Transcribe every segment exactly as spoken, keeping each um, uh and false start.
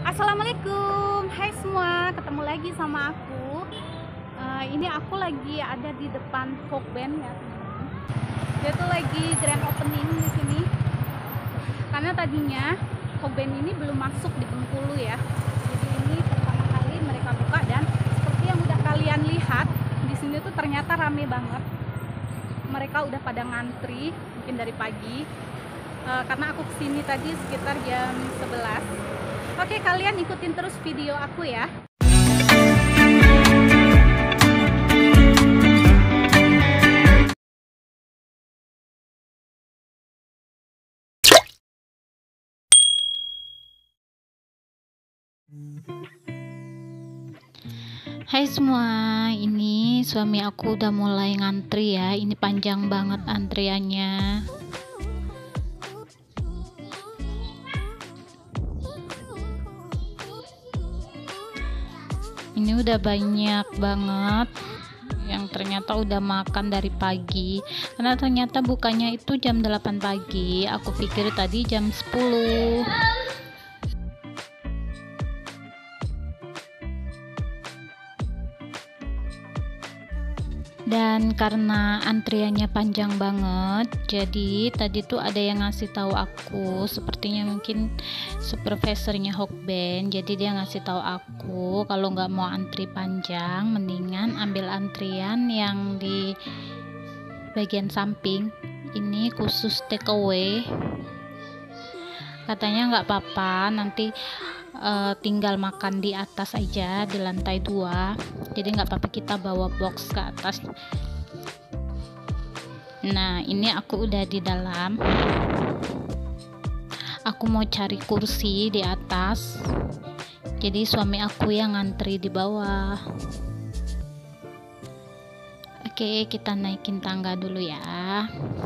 Assalamualaikum, hai semua, ketemu lagi sama aku. Uh, ini aku lagi ada di depan Hokben ya teman-teman. Dia tuh lagi grand opening di sini. Karena tadinya Hokben ini belum masuk di Bengkulu ya. Jadi ini pertama kali mereka buka dan seperti yang udah kalian lihat di sini tuh ternyata rame banget. Mereka udah pada ngantri mungkin dari pagi. Uh, karena aku kesini tadi sekitar jam sebelas. Oke, kalian ikutin terus video aku ya. Hai semua, ini suami aku udah mulai ngantri ya. Ini panjang banget antriannya. Ini udah banyak banget yang ternyata udah makan dari pagi. Karena ternyata bukanya itu jam delapan pagi. Aku pikir tadi jam sepuluh. Dan karena antriannya panjang banget, jadi tadi tuh ada yang ngasih tahu aku, sepertinya mungkin supervisornya Hokben. Jadi dia ngasih tahu aku kalau nggak mau antri panjang, mendingan ambil antrian yang di bagian samping. Ini khusus take away. Katanya nggak apa-apa, nanti uh, tinggal makan di atas aja, di lantai dua. Jadi nggak apa-apa kita bawa box ke atas. Nah, ini aku udah di dalam. Aku mau cari kursi di atas. Jadi suami aku yang ngantri di bawah. Oke, kita naikin tangga dulu ya.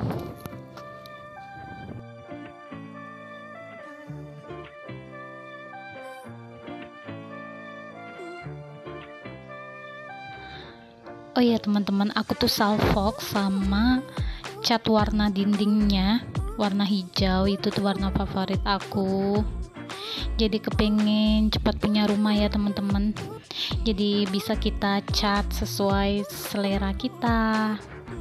Oh iya teman-teman, aku tuh salfok sama cat warna dindingnya warna hijau. Itu tuh warna favorit aku. Jadi kepengen cepat punya rumah ya teman-teman. Jadi bisa kita cat sesuai selera kita.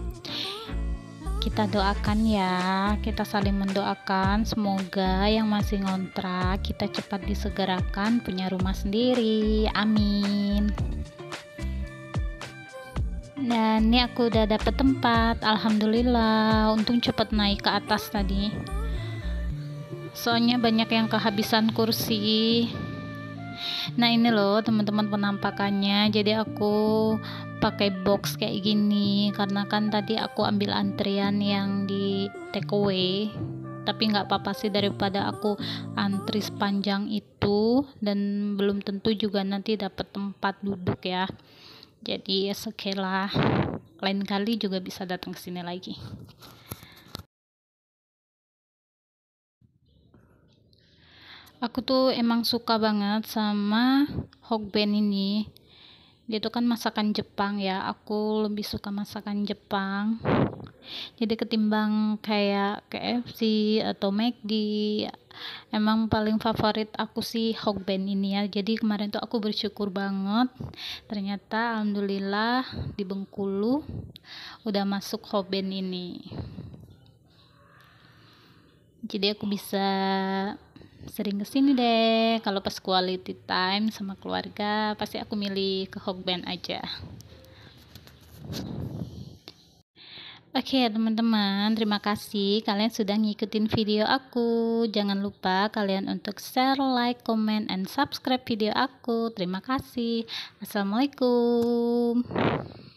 Kita doakan ya, kita saling mendoakan semoga yang masih ngontrak kita cepat disegerakan punya rumah sendiri. Amin. Dan ini aku udah dapet tempat, alhamdulillah. Untung cepet naik ke atas tadi, soalnya banyak yang kehabisan kursi. Nah ini loh teman-teman penampakannya. Jadi aku pakai box kayak gini karena kan tadi aku ambil antrian yang di take away. Tapi nggak apa-apa sih, daripada aku antri sepanjang itu dan belum tentu juga nanti dapat tempat duduk ya. Jadi ya sekelah, lain kali juga bisa datang ke sini lagi. Aku tuh emang suka banget sama Hokben ini. Dia tuh kan masakan Jepang ya. Aku lebih suka masakan Jepang. Jadi ketimbang kayak K F C atau McD, emang paling favorit aku sih Hokben ini ya. Jadi kemarin tuh aku bersyukur banget, ternyata alhamdulillah di Bengkulu udah masuk Hokben ini. Jadi aku bisa sering kesini deh. Kalau pas quality time sama keluarga pasti aku milih ke Hokben aja. Oke okay, teman-teman, terima kasih kalian sudah ngikutin video aku. Jangan lupa kalian untuk share, like, comment, and subscribe video aku. Terima kasih. Assalamualaikum.